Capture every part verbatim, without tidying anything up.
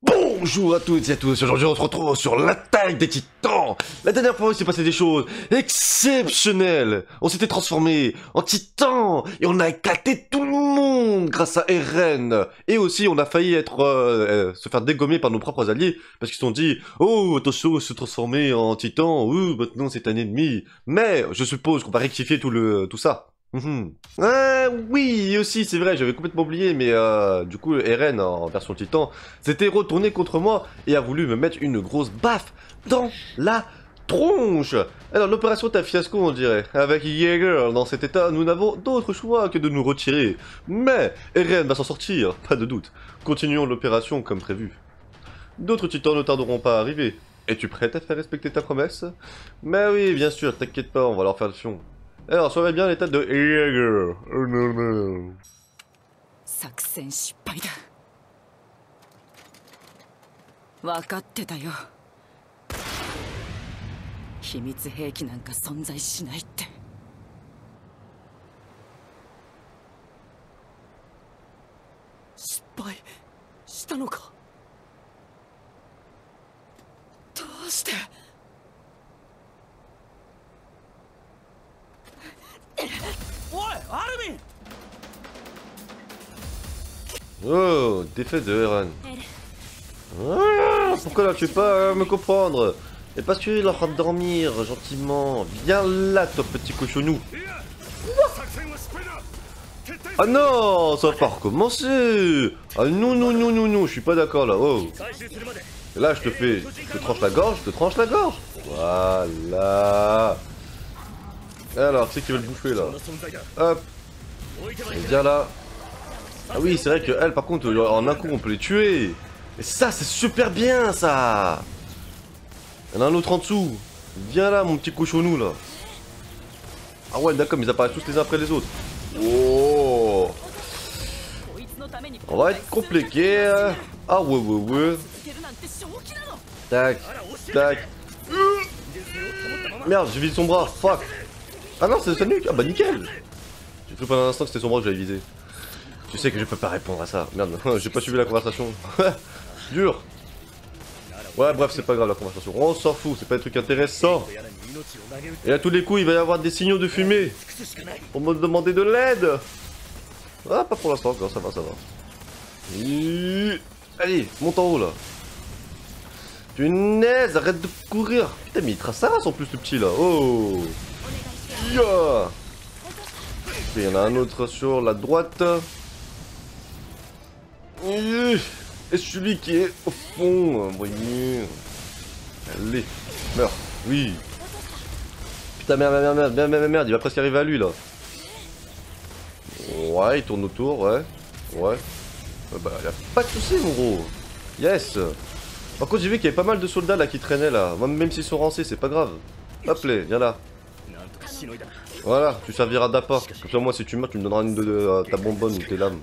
Bonjour à toutes et à tous, aujourd'hui on se retrouve sur l'attaque des titans. La dernière fois il s'est passé des choses exceptionnelles. On s'était transformé en titan et on a éclaté tout le monde grâce à Eren. Et aussi on a failli être euh, euh, se faire dégommer par nos propres alliés parce qu'ils se sont dit oh attention se transformer en titan, ouh maintenant c'est un ennemi. Mais je suppose qu'on va rectifier tout le tout ça. Mmh. Ah oui, aussi c'est vrai, j'avais complètement oublié, mais euh, du coup Eren en version titan s'était retourné contre moi et a voulu me mettre une grosse baffe dans la tronche. Alors l'opération est un fiasco on dirait. Avec Jaeger dans cet état, nous n'avons d'autre choix que de nous retirer. Mais Eren va s'en sortir, pas de doute. Continuons l'opération comme prévu. D'autres titans ne tarderont pas à arriver. Es-tu prête à faire respecter ta promesse? Mais oui, bien sûr, t'inquiète pas, on va leur faire le fion. Alors, surveille bien l'état de Jaeger. Oh non, non. 作戦失敗だ。分かってたよ。秘密兵器なんか存在しないって。失敗したのか。どうして。 Oh, défaite de Eren. Ah, pourquoi là tu peux pas me comprendre? Et parce qu'il est en train de dormir gentiment. Viens là, toi petit cochonou. Ah non, ça va pas recommencer. Ah non, non, non, non, non, je suis pas d'accord là. Oh. Et là, je te fais, je te tranche la gorge, je te tranche la gorge. Voilà. Alors, tu sais qui veut le bouffer là. Hop. Et viens là. Ah oui, c'est vrai que elle, par contre, en un coup, on peut les tuer. Et ça, c'est super bien, ça. Il y en a un autre en dessous. Viens là, mon petit cochonou, là. Ah ouais, d'accord, mais ils apparaissent tous les uns après les autres. Oh. On va être compliqué. Ah ouais, ouais, ouais. Tac, tac. Merde, j'ai visé son bras, fuck. Ah non, c'est sa nuque. Ah bah nickel. J'ai cru pendant un instant que c'était son bras que j'avais visé. Tu sais que je peux pas répondre à ça. Merde, j'ai pas suivi la conversation. Dur. Ouais, bref, c'est pas grave la conversation. On s'en fout, c'est pas un truc intéressant. Et à tous les coups, il va y avoir des signaux de fumée. Pour me demander de l'aide. Ah, pas pour l'instant encore, ça va, ça va. Et... Allez, monte en haut là. Punaise, arrête de courir. Putain, mais il trace sa race en plus, le petit là. Oh. Yeah. Il y en a un autre sur la droite. Et celui qui est au fond, voyez. Allez, meurs. Oui. Putain, merde, merde, merde, merde, merde, merde, il va presque arriver à lui là. Ouais, il tourne autour, ouais. Ouais. Bah, y'a pas de soucis, mon gros. Yes. Par contre, j'ai vu qu'il y avait pas mal de soldats là qui traînaient là. Même s'ils sont rancés, c'est pas grave. Hop là, viens là. Voilà, tu serviras d'appât. Comme ça, moi, si tu meurs, tu me donneras une de, de, de ta bonbonne ou tes lames.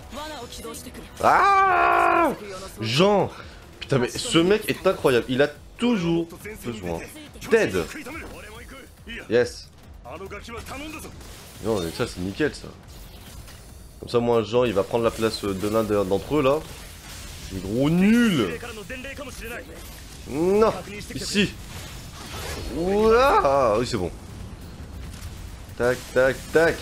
Ah Jean. Putain, mais ce mec est incroyable. Il a toujours besoin d'aide. Yes. Non, mais ça, c'est nickel, ça. Comme ça, moi, Jean, il va prendre la place de l'un d'entre eux, là. C'est gros nul. Non, ici. Ouah. Ah, oui, c'est bon. Tac, tac, tac.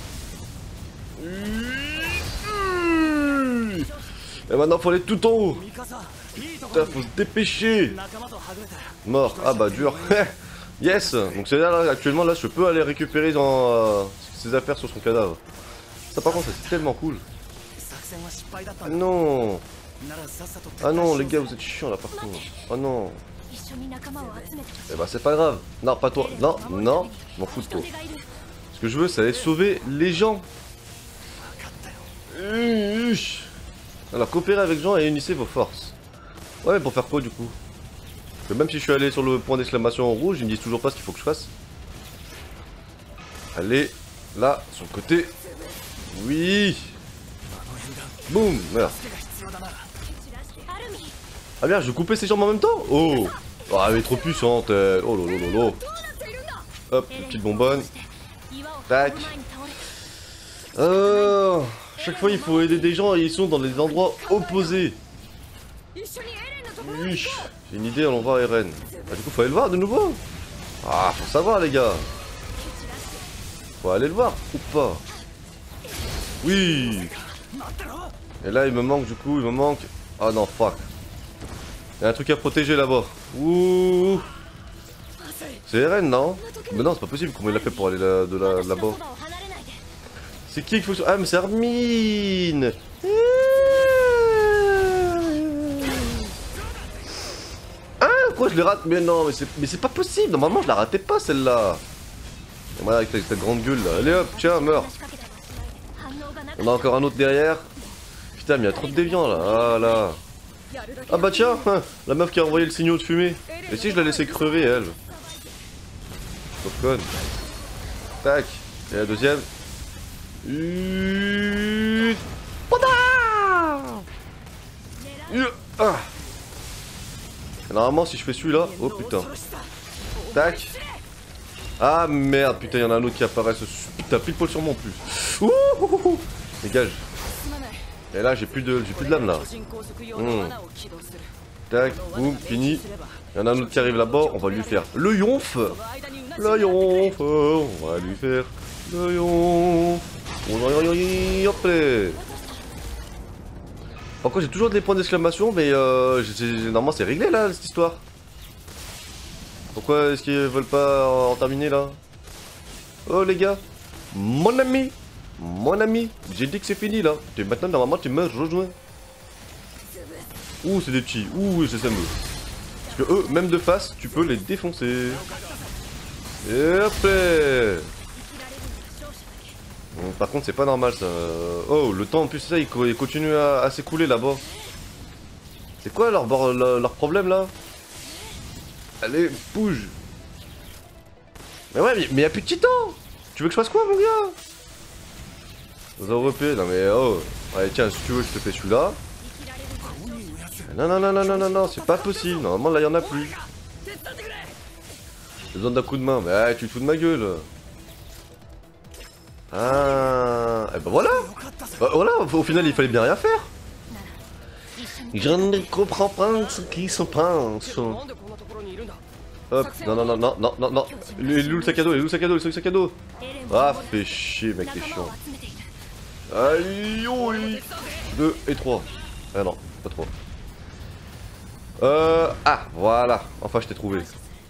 Et maintenant, faut aller tout en haut. Putain, faut se dépêcher. Mort. Ah bah, dur. Yes. Donc, c'est là, là, actuellement, là, je peux aller récupérer dans, euh, ses affaires sur son cadavre. Ça, par contre, c'est tellement cool. Ah non. Ah non, les gars, vous êtes chiants là, par contre. Oh non. Eh bah, c'est pas grave. Non, pas toi. Non, non. Je m'en fous de toi. Ce que je veux, c'est aller sauver les gens. Alors, coopérez avec Jean et unissez vos forces. Ouais, mais pour faire quoi, du coup? Parce que même si je suis allé sur le point d'exclamation en rouge, ils me disent toujours pas ce qu'il faut que je fasse. Allez, là, sur le côté. Oui. Boum, merde. Ah merde, je vais couper ses jambes en même temps? Oh. Oh, elle est trop puissante, elle. Oh lolo lolo. Hop, une petite bonbonne. Tac. Euh... Chaque fois, il faut aider des gens et ils sont dans des endroits opposés. Oui, j'ai une idée, allons voir Eren. Ah, du coup, faut aller le voir de nouveau. Ah, faut savoir, les gars. Faut aller le voir ou pas? Oui. Et là, il me manque, du coup, il me manque... Ah non, fuck. Il y a un truc à protéger là-bas. Ouh. C'est Eren, non? Mais non, c'est pas possible. Comment il a fait pour aller là, de là, là-bas? C'est qui qu'il faut... Ah, mais c'est Armin. Ah, pourquoi je l'ai raté? Mais non, mais c'est mais c'est pas possible. Normalement, je la ratais pas, celle-là. Voilà, avec cette grande gueule, là. Allez hop, tiens, meurs. On a encore un autre derrière. Putain, mais il y a trop de déviants, là. Ah, là. Ah bah tiens, la meuf qui a envoyé le signal de fumée. Et si je la laissais crever, elle? Trop conne. Tac. Et la deuxième. Uuuuh. Ah. Normalement, si je fais celui-là... Oh putain. Tac. Ah merde, putain, il y en a un autre qui apparaît. Ce... Putain, pile poil sur moi en plus. Ouh, ouh, ouh. Dégage. Et là, j'ai plus de j'ai plus de lame là. Mmh. Tac, boum, fini. Il y en a un autre qui arrive là-bas, on va lui faire le yonf. Le yonf, on va lui faire le yonf. Hop là. Pourquoi j'ai toujours des points d'exclamation, mais euh, normalement c'est réglé là cette histoire. Pourquoi est-ce qu'ils veulent pas en terminer là? Oh les gars, mon ami. Mon ami, j'ai dit que c'est fini là. Et maintenant, normalement, tu me rejoins. Ouh, c'est des petits. Ouh, c'est ça me. Parce que eux, même de face, tu peux les défoncer. Et hop là. Bon, par contre, c'est pas normal ça. Oh, le temps en plus, ça, il, il continue à, à s'écouler là-bas. C'est quoi leur, leur, leur problème là? Allez, bouge. Mais ouais, mais, mais y a plus de titan. Tu veux que je fasse quoi, mon gars? Aux Européens, non mais oh. Allez tiens, si tu veux je te fais celui-là. Non non non non non non non, c'est pas possible, normalement là y'en a plus. J'ai besoin d'un coup de main, mais hey, tu te fous de ma gueule. Ah, et ben voilà. Bah, voilà, au final il fallait bien rien faire. Je ne comprends pas ce qui se passe. Hop, non non non non non non non. Il est où le sac à dos, il est où le sac à dos, il est où le sac à dos. Ah fais chier mec, t'es chiant. Aïe, oui. deux et trois. Ah non, pas trois. Euh... Ah, voilà. Enfin, je t'ai trouvé.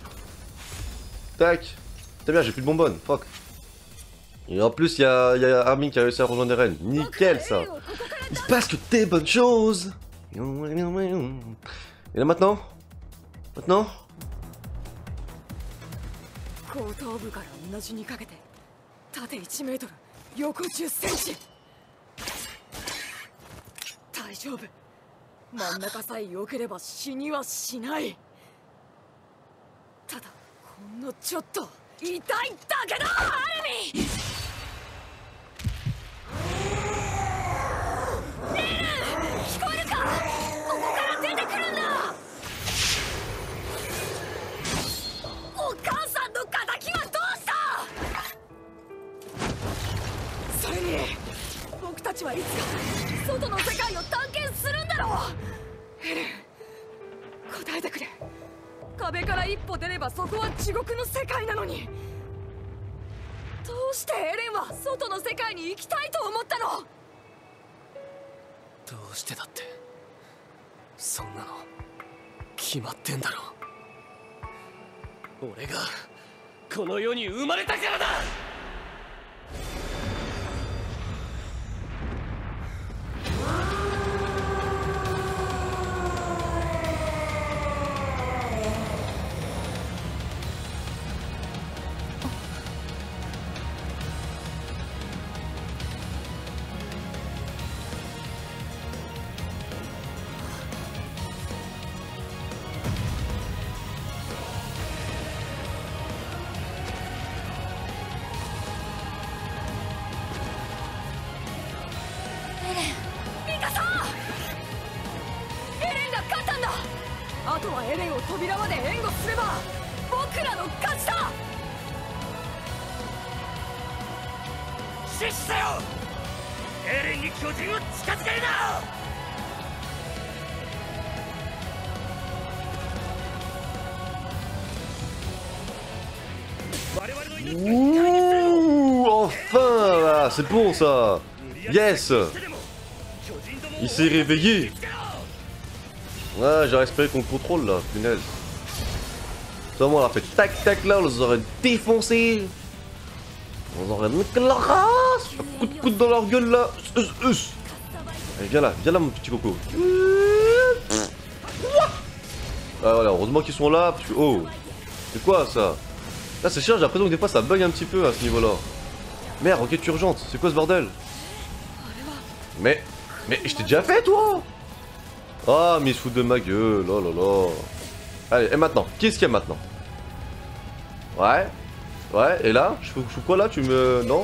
Tac. C'est bien, j'ai plus de bonbonnes. Fuck. Et en plus, il y a, y a Armin qui a réussi à rejoindre Eren. Nickel, ça. Il se passe que des bonnes choses. Et là, maintenant Maintenant Ouh, enfin là, c'est bon ça. Yes. Il s'est réveillé. Ouais, j'ai respecté ton contrôle là, punaise. Ça, moi, on a fait tac tac là, on les aurait défoncés. On aurait mis la race. Un coup de coude dans leur gueule là. Us, us. Allez, viens là, viens là, mon petit coco. Ah voilà, heureusement qu'ils sont là, parce que... Oh, c'est quoi ça? Là c'est chiant, j'ai l'impression que des fois ça bug un petit peu à ce niveau là. Merde, enquête urgente, c'est quoi ce bordel? Mais... Mais je t'ai déjà fait toi? Ah mais il se fout de ma gueule, oh là là. Allez, et maintenant? Qu'est-ce qu'il y a maintenant? Ouais. Ouais, et là? Je fais, je fais quoi là? Tu me... Non?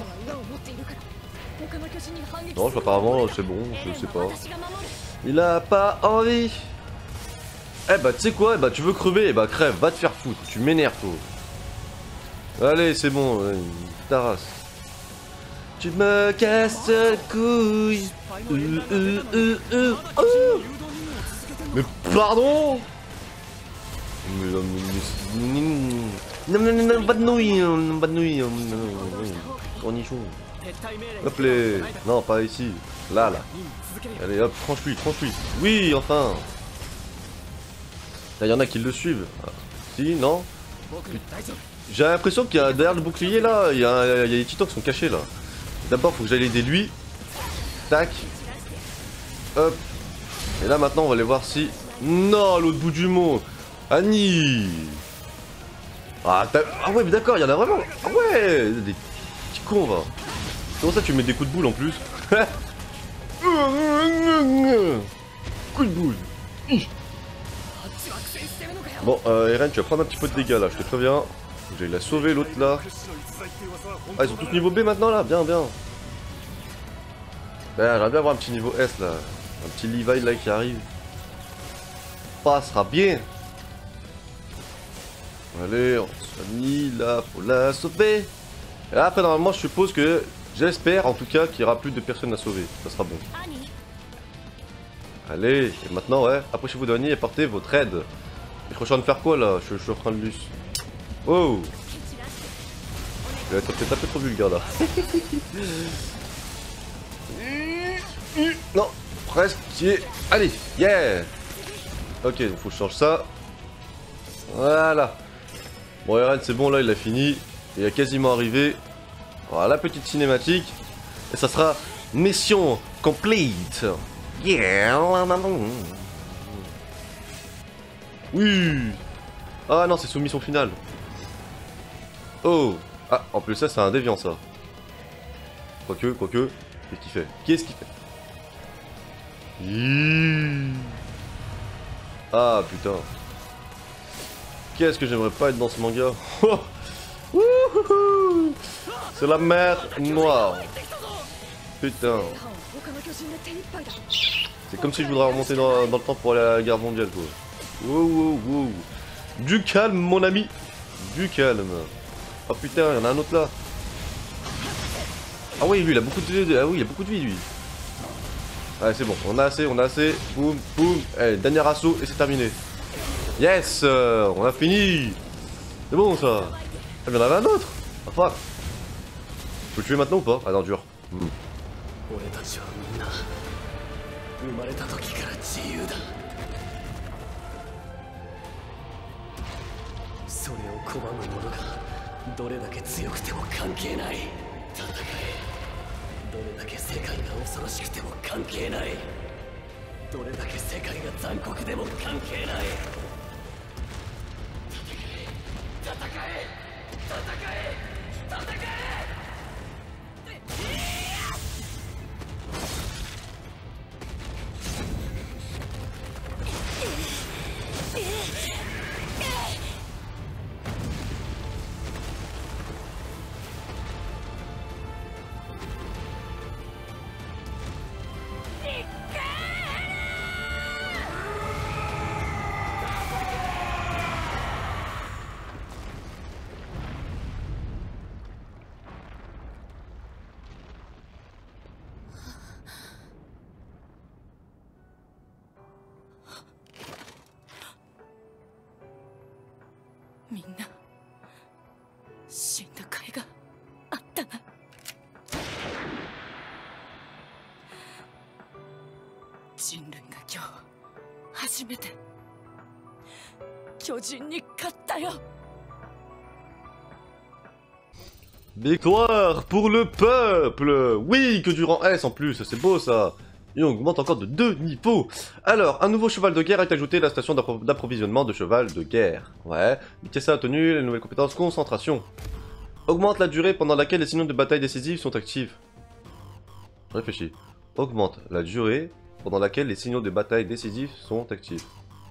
Non, je apparemment c'est bon, je sais pas. Il a pas envie. Eh bah tu sais quoi, eh bah tu veux crever, eh bah crève, va te faire foutre, tu m'énerves toi. Allez c'est bon, euh, ta race. Tu me casses le couille. Euh, euh, euh, euh, euh. Mais pardon. Mais non, non, non, non, non, pas de nouilles, pas de nouilles. Cornichon. Hop les. Non, pas ici. Là, là. Allez hop, tranche-lui, tranche-lui. Oui, enfin. Il y en a qui le suivent. Ah, si, non? J'ai l'impression qu'il y a derrière le bouclier là, il y, a, il y a des titans qui sont cachés là. D'abord, faut que j'aille aider lui. Tac. Hop. Et là maintenant, on va aller voir si... Non, à l'autre bout du monde. Annie. Ah, ah ouais, mais d'accord, il y en a vraiment. Ah ouais, des petits cons va. Comment ça, tu mets des coups de boule en plus? Coup de boule. Bon, euh, Eren, tu vas prendre un petit peu de dégâts là, je te préviens. J'ai la sauvé l'autre là. Ah, ils sont tous niveau B maintenant là, bien, bien. Ben, j'aimerais bien avoir un petit niveau S là. Un petit Levi là qui arrive. Passera bien. Allez, on se mis là pour la sauver. Et là, après, normalement, je suppose que. J'espère en tout cas qu'il n'y aura plus de personnes à sauver. Ça sera bon. Allez, et maintenant, ouais, approchez-vous d'Annie et portez votre aide. Mais je suis en train de faire quoi là? je, je suis en train de lui. Oh! Je vais être peut-être un peu trop vulgaire là. Non, presque. Allez, yeah! Ok, donc faut que je change ça. Voilà. Bon, Eren, c'est bon là, il a fini. Il est quasiment arrivé. Voilà, la petite cinématique. Et ça sera mission complete. Yeah! Oui! Ah non, c'est soumission finale. Oh! Ah, en plus ça, c'est un déviant ça. Quoique, quoique. Qu'est-ce qu'il fait? Qu'est-ce qu'il fait? Hiiii. Ah putain. Qu'est-ce que j'aimerais pas être dans ce manga? C'est la mer noire. Putain. C'est comme si je voudrais remonter dans, dans le temps pour aller à la guerre mondiale quoi. Wow, wow, wow. Du calme mon ami. Du calme. Oh putain, il y en a un autre là. Ah oui, lui il a beaucoup de vie. Ah oui, il a beaucoup de vie lui. Allez, c'est bon, on a assez, on a assez. Boum, boum. Allez, dernier assaut et c'est terminé. Yes, euh, on a fini. C'est bon ça. Ah, il y en avait un autre. Ah fuck. Je peux le tuer maintenant ou pas? Ah non, dur. Hmm. Minna, 死初めて巨人に勝ったよ。 Victoire pour le peuple. Oui, que du rang S en plus, c'est beau ça. Et on augmente encore de deux niveaux. Alors, un nouveau cheval de guerre est ajouté à la station d'approvisionnement de cheval de guerre. Ouais, vitesse à tenue, la nouvelle compétence concentration. Augmente la durée pendant laquelle les signaux de bataille décisives sont actifs. Réfléchis. Augmente la durée pendant laquelle les signaux de bataille décisifs sont actifs.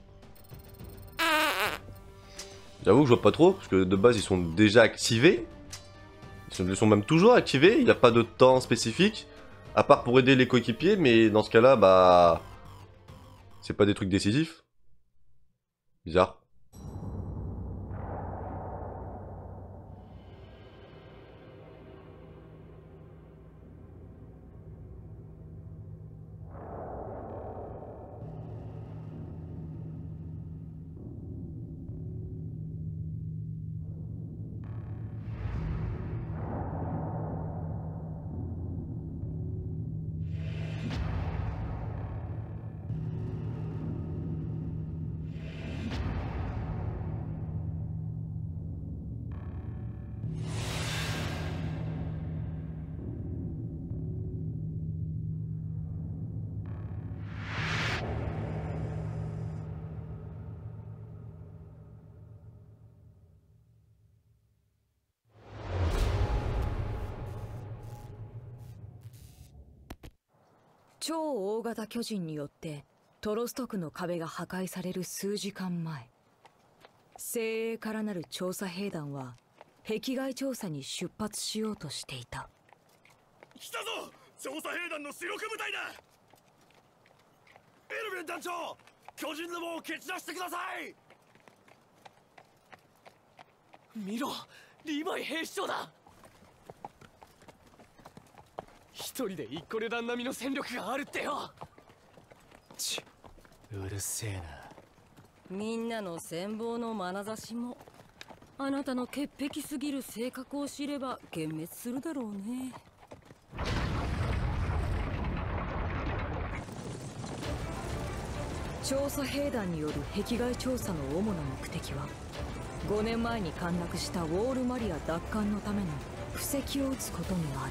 J'avoue que je vois pas trop, parce que de base ils sont déjà activés. Ils sont même toujours activés, il n'y a pas de temps spécifique. À part pour aider les coéquipiers, mais dans ce cas-là, bah... c'est pas des trucs décisifs. Bizarre. 超大型巨人によってトロスト区の壁が破壊される数時間前、精鋭からなる調査兵団は壁外調査に出発しようとしていた。 来たぞ、調査兵団の主力部隊だ。エルヴィン団長、巨人どもを蹴散らしてください。 見ろ、リヴァイ兵士長だ。一人で一個値段並みの戦力があるってよ。 ち、うるせえな。 みんなの羨望の眼差しもあなたの潔癖すぎる性格を知れば幻滅するだろうね。調査兵団による壁外調査の主な目的は、ごねんまえに陥落したウォールマリア奪還のための布石を打つことにある。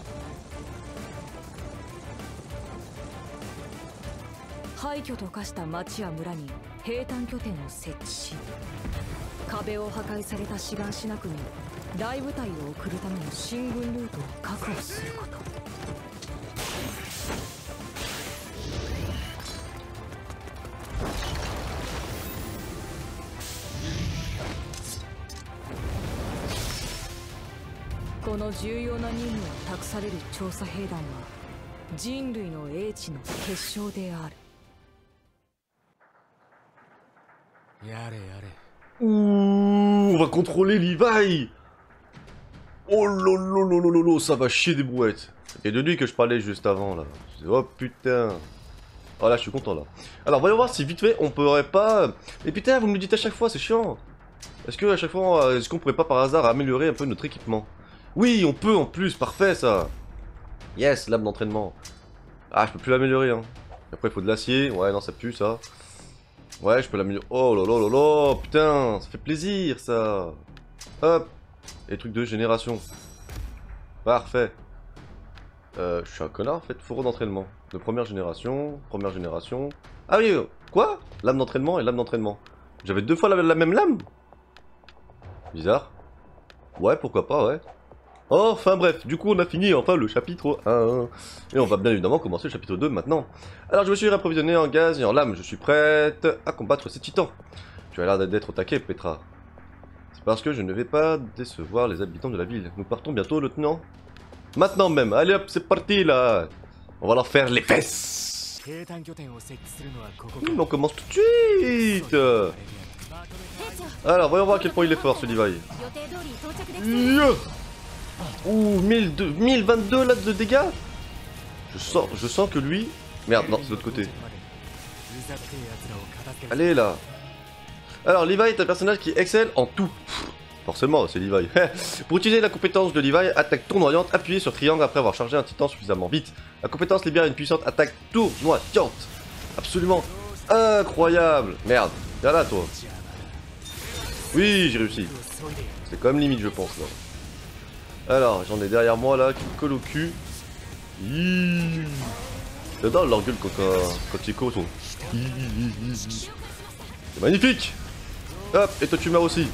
廃墟と化した町や村に兵站拠点を設置し、壁を破壊されたシガンシナ区に大部隊を送るための進軍ルートを確保すること。この重要な任務を託される調査兵団は人類の英知の結晶である。 やれやれ。 Ouh, on va contrôler Levi. Oh lolololololo, ça va chier des brouettes. C'est de lui que je parlais juste avant là. Oh putain. Oh là, je suis content là. Alors, voyons voir si vite fait on pourrait pas... Mais putain, vous me le dites à chaque fois, c'est chiant. Est-ce que à chaque fois, est-ce qu'on pourrait pas par hasard améliorer un peu notre équipement? Oui, on peut en plus, parfait ça. Yes, lame d'entraînement. Ah, je peux plus l'améliorer hein. Après, il faut de l'acier. Ouais, non, ça pue ça. Ouais, je peux l'améliorer. Oh là là là là, putain, ça fait plaisir ça. Hop, les trucs de génération. Parfait. Euh, je suis un connard en fait, fourreau d'entraînement. De première génération, première génération. Ah oui, quoi? Lame d'entraînement et lame d'entraînement. J'avais deux fois la, la même lame? Bizarre. Ouais, pourquoi pas, ouais. Oh, enfin bref, du coup on a fini enfin le chapitre un. Et on va bien évidemment commencer le chapitre deux maintenant. Alors je me suis réapprovisionné en gaz et en lames, je suis prête à combattre ces titans. Tu as l'air d'être au taquet, Petra. C'est parce que je ne vais pas décevoir les habitants de la ville. Nous partons bientôt, lieutenant. Maintenant même, allez hop, c'est parti là. On va leur faire les fesses. Mmh, on commence tout de suite. Alors voyons voir à quel point il est fort ce Levi. Yeah. Ouh, mille deux, mille vingt-deux là de dégâts. Je sens, je sens que lui... Merde, non, c'est de l'autre côté. Allez là. Alors, Levi est un personnage qui excelle en tout. Pff, forcément, c'est Levi. Pour utiliser la compétence de Levi, attaque tournoyante, appuyez sur triangle après avoir chargé un titan suffisamment vite. La compétence libère une puissante attaque tournoyante. Absolument Incroyable. Merde, viens là toi. Oui, j'ai réussi. C'est quand même limite je pense là. Alors, j'en ai derrière moi là qui me colle au cul. Hiiii. J'adore leur gueule quand, quand ils courent. Sont... C'est magnifique. Hop, et toi tu meurs aussi.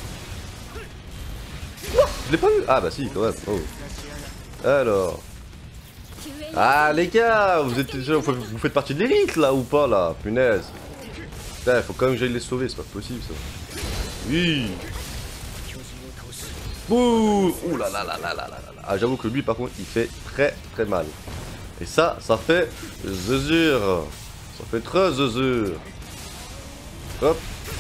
Ouah, je l'ai pas eu. Ah bah si quand même. Oh. Alors. Ah les gars, vous êtes vous faites partie de l'élite là ou pas là? Punaise. Putain, faut quand même que j'aille les sauver, c'est pas possible ça. Oui. Ouh, ouh là là là là là là là. Ah j'avoue que lui par contre il fait très très mal. Et ça, ça fait zezur. Ça fait très zezur. Hop.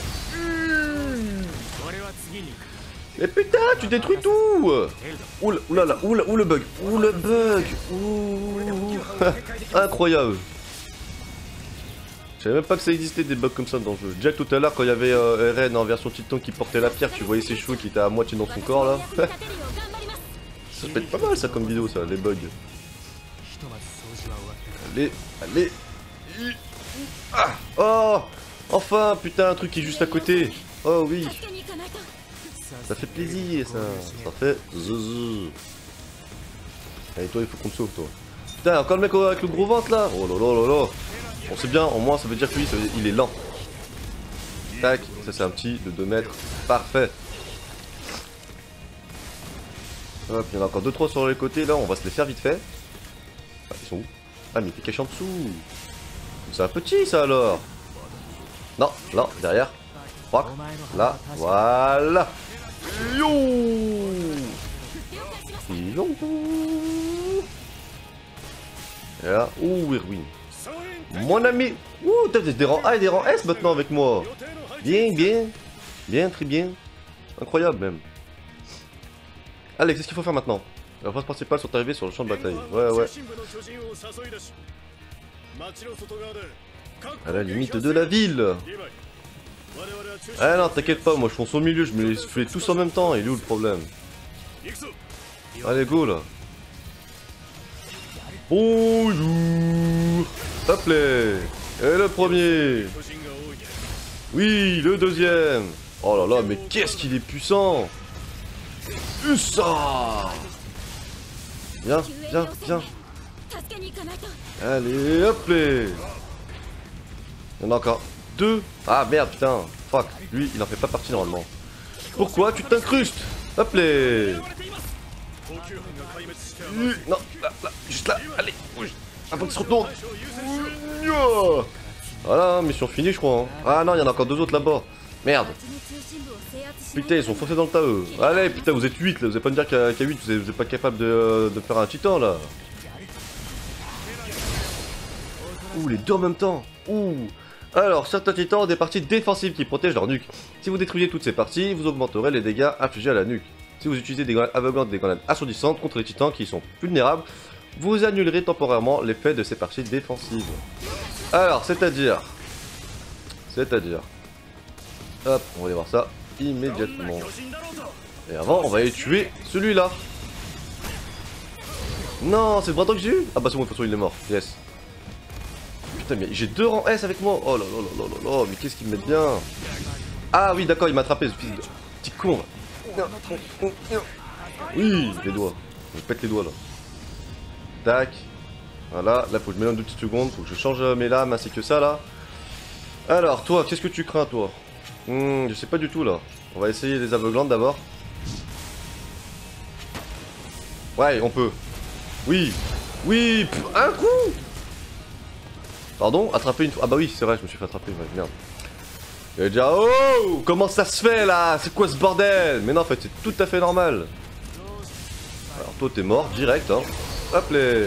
Mais putain, tu détruis tout. Ouh là là, ouh, ouh le bug, ouh le bug. Ouh. Incroyable. Je savais même pas que ça existait des bugs comme ça dans le jeu. Déjà tout à l'heure quand il y avait euh, Eren en version Titan qui portait la pierre, tu voyais ses cheveux qui étaient à moitié dans son corps là. Ça peut être pas mal ça comme vidéo ça, les bugs. Allez, allez. Ah, oh, enfin putain un truc qui est juste à côté. Oh oui. Ça fait plaisir ça. Ça fait zouzou. Allez toi il faut qu'on te sauve toi. Putain encore le mec avec le gros ventre là. Oh là là là là. On sait bien, au moins ça veut dire que lui, ça veut dire, il est lent. Tac, ça c'est un petit de deux mètres. Parfait. Hop, il y en a encore deux trois sur les côtés là, on va se les faire vite fait. Ah, ils sont où? Ah mais il était caché en dessous. C'est un petit ça alors. Non, là, derrière. Rock. Là, voilà. Yo Yo Et là, ouh, Irwin. Mon ami. Ouh, t'as des rangs A et des rangs S maintenant avec moi. Bien, bien. Bien, très bien. Incroyable même. Allez, qu'est-ce qu'il faut faire maintenant? Les forces principales sont arrivées sur le champ de bataille. Ouais, ouais. À la limite de la ville. Ah non, t'inquiète pas, moi je fonce au milieu, je me les fais tous en même temps. Il est où le problème? Allez, go là. Bonjour. Hop là. Et le premier. Oui, le deuxième. Oh là là, mais qu'est-ce qu'il est puissant. Ça. Viens, viens, viens. Allez, hop là. Il y en a encore deux. Ah merde, putain. Fuck, lui, il en fait pas partie normalement. Pourquoi tu t'incrustes? Hop là. Non, là, là, juste là. Allez, bouge. Avant qu'il se retourne. Voilà, mission finie, je crois. Hein. Ah non, il y en a encore deux autres là-bas. Merde. Putain, ils sont foncés dans le tas, eux. Allez, putain, vous êtes huit là. Vous allez pas me dire qu'à huit, vous êtes, vous êtes pas capable de, de faire un titan là. Ouh, les deux en même temps. Ouh. Alors, certains titans ont des parties défensives qui protègent leur nuque. Si vous détruisez toutes ces parties, vous augmenterez les dégâts infligés à la nuque. Si vous utilisez des grenades aveuglantes, des grenades assourdissantes contre les titans qui sont vulnérables, vous annulerez temporairement l'effet de ces parties défensives. Alors, c'est-à-dire... C'est-à-dire... Hop, on va aller voir ça immédiatement. Et avant, on va aller tuer celui-là. Non, c'est le bras que j'ai eu. Ah bah c'est bon, de toute façon il est mort. Yes. Putain, mais j'ai deux rangs S avec moi. Oh là là là là là là, mais qu'est-ce qu'il me met bien. Ah oui, d'accord, il m'a attrapé ce fils de... Petit con. Oui, les doigts. Je pète les doigts là. Tac. Voilà, là faut que je m'éloigne deux petites secondes. Faut que je change mes lames ainsi que ça là. Alors, toi, qu'est-ce que tu crains toi? Hmm, je sais pas du tout là. On va essayer les aveuglantes d'abord. Ouais, on peut. Oui. Oui, pff, un coup. Pardon, attraper une fois. Ah bah oui, c'est vrai, je me suis fait attraper. Ouais, merde. Il est déjà... Oh, comment ça se fait là? C'est quoi ce bordel? Mais non, en fait, c'est tout à fait normal. Alors toi, t'es mort, direct, hein. Hop là.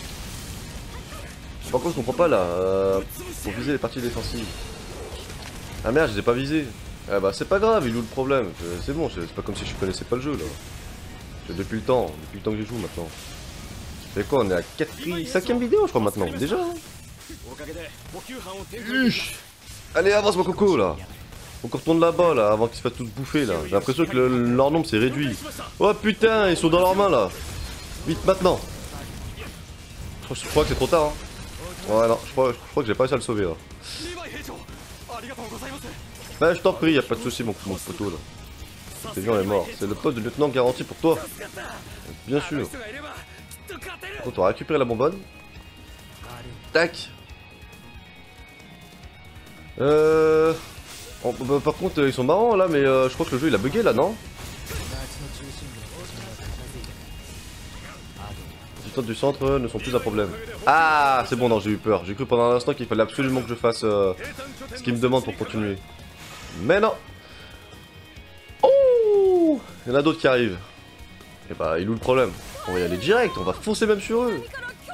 Par contre, je comprends pas là. Euh, faut viser les parties défensives. Ah merde, je les ai pas visés. Ah bah c'est pas grave, il est où le problème? C'est bon, c'est pas comme si je connaissais pas le jeu là. C'est depuis le temps, depuis le temps que je joue maintenant. C'est quoi, on est à quatrième, cinquième vidéo je crois maintenant, déjà hein. Uch. Allez, avance mon coco là. Faut qu'on retourne là-bas là, avant qu'ils se fassent tous bouffer là. J'ai l'impression que le, leur nombre s'est réduit. Oh putain, ils sont dans leurs mains là. Vite maintenant. Je crois, je crois que c'est trop tard hein. Ouais non, je crois, je crois que j'ai pas réussi à le sauver là. Bah je t'en prie, y a pas de soucis mon, mon poteau là. T'es bien, est mort. C'est le poste de lieutenant garanti pour toi. Bien sûr. Quand on va récupérer la bonbonne. Tac. Euh... Oh, bah, par contre ils sont marrants là, mais euh, je crois que le jeu il a bugué là, non? Les distances du centre ne sont plus un problème. Ah c'est bon, non j'ai eu peur. J'ai cru pendant un instant qu'il fallait absolument que je fasse euh, ce qu'il me demande pour continuer. Mais non. Oh, il y en a d'autres qui arrivent. Et bah il est où le problème? On va y aller direct, on va foncer même sur eux.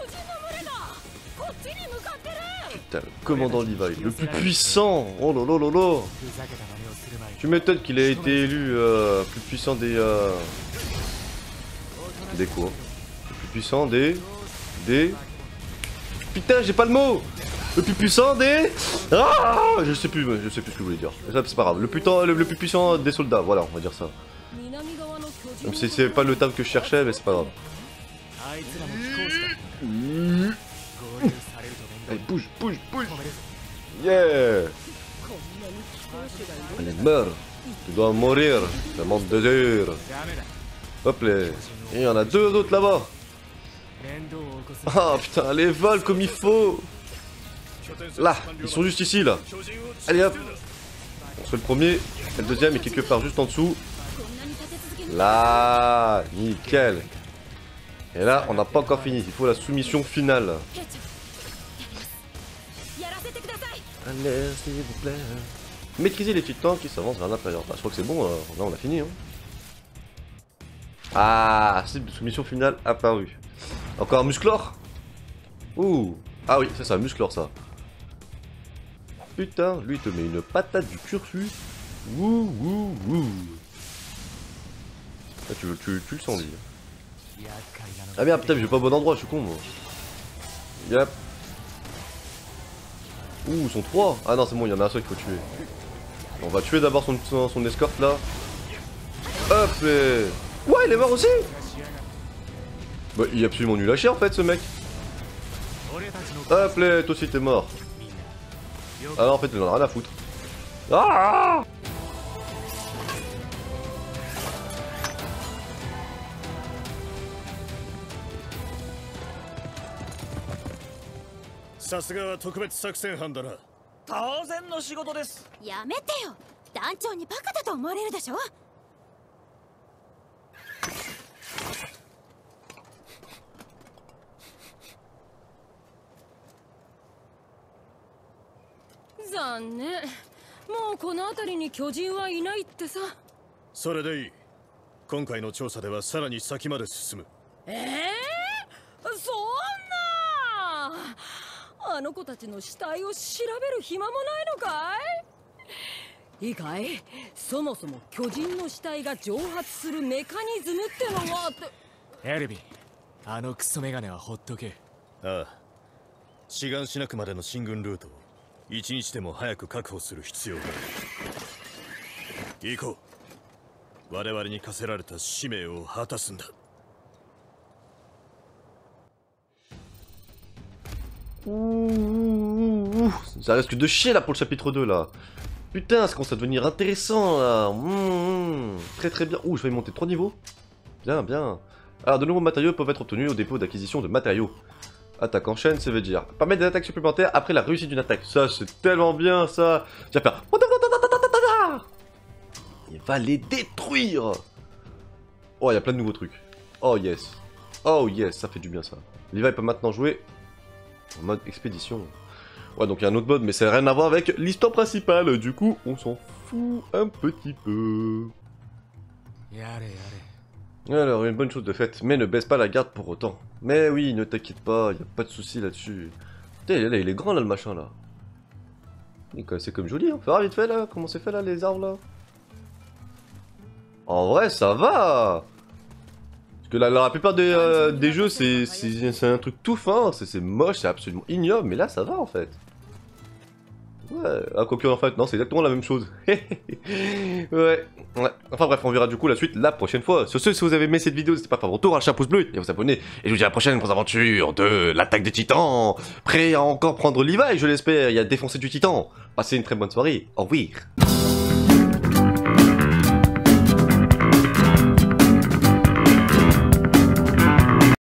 Putain, le commandant Levi, le plus puissant. Oh là là là là. Tu m'étonnes qu'il ait été élu euh, plus puissant des... Euh... Des quoi? Le plus puissant des... Des... Putain, j'ai pas le mot. Le plus puissant des... Ah, je sais plus, je sais plus ce que je voulais dire. C'est pas grave. Le, putain, le, le plus puissant des soldats, voilà, on va dire ça. Même si c'est pas le terme que je cherchais, mais c'est pas grave. Allez, bouge, bouge, bouge. Yeah. Allez, meurs. Tu dois mourir. Ça monte deux heures. Hop là. Et il y en a deux autres là-bas. Ah putain, allez, vole comme il faut. Là, ils sont juste ici là. Allez hop. On se fait le premier. Et le deuxième est quelque part juste en dessous. Là, nickel. Et là, on n'a pas encore fini. Il faut la soumission finale. Allez, s'il vous plaît. Maîtriser les titans qui s'avancent vers l'intérieur. Bah, je crois que c'est bon. Là, on a fini. Hein. Ah, cible de soumission finale apparue. Encore un musclor. Ouh. Ah oui, ça c'est un musclor ça. Putain, lui il te met une patate du cursus. Wouh, wouh, wouh. Ah, tu, tu, tu le sens lui. Ah merde, putain, mais j'ai pas au bon endroit, je suis con moi. Yep. Ouh, ils sont trois. Ah non, c'est bon, il y en a un seul qu'il faut tuer. On va tuer d'abord son, son, son escorte là. Hop et... Ouais, il est mort aussi. Bah, il est absolument nul à chier en fait ce mec. Hop là, toi aussi t'es mort. Ah non, en fait, il en a rien à foutre. Ah! さすがは特別作戦班だな。 当然の仕事です。 やめてよ。団長にバカだと思われるでしょ。 残念。もうこの辺りに巨人はいないってさ。 それでいい。今回の調査ではさらに先まで進む。 ええー、そんな。あの子たちの死体を調べる暇もないのかい？いいかい？そもそも巨人の死体が蒸発するメカニズムってのはって。 エルヴィン、あのクソメガネはほっとけ。 ああ。志願しなくまでの進軍ルートを一日でも早く確保する必要がある。行こう。我々に課せられた使命を果たすんだ。 Ouh, ça risque de chier là pour le chapitre deux là. Putain, ça commence à devenir intéressant là. Mmh, très très bien. Ouh, je vais y monter trois niveaux. Bien, bien. Alors, de nouveaux matériaux peuvent être obtenus au dépôt d'acquisition de matériaux. Attaque en chaîne, ça veut dire permettre des attaques supplémentaires après la réussite d'une attaque. Ça, c'est tellement bien ça. Tu vas faire. Il va les détruire. Oh, il y a plein de nouveaux trucs. Oh yes. Oh yes, ça fait du bien ça. Levi peut maintenant jouer en mode expédition. Ouais, donc il y a un autre mode, mais ça n'a rien à voir avec l'histoire principale. Du coup, on s'en fout un petit peu. Alors, une bonne chose de fait, mais ne baisse pas la garde pour autant. Mais oui, ne t'inquiète pas, il n'y a pas de souci là-dessus. Putain, il est, il est grand là, le machin là. C'est comme joli, hein. Fais voir vite fait là, comment c'est fait là, les arbres là. En vrai, ça va. Parce que la, la plupart des, euh, des jeux, c'est un truc tout fin, c'est moche, c'est absolument ignoble, mais là, ça va en fait. Ouais, ah, quoique en fait, non, c'est exactement la même chose. ouais, ouais. Enfin bref, on verra du coup la suite la prochaine fois. Sur ce, si vous avez aimé cette vidéo, n'hésitez pas à faire votre tour, à lâcher un pouce bleu et à vous abonner. Et je vous dis à la prochaine pour les aventures de l'attaque des titans. Prêt à encore prendre Levi, je l'espère, et à défoncer du titan. Passez une très bonne soirée. Au revoir.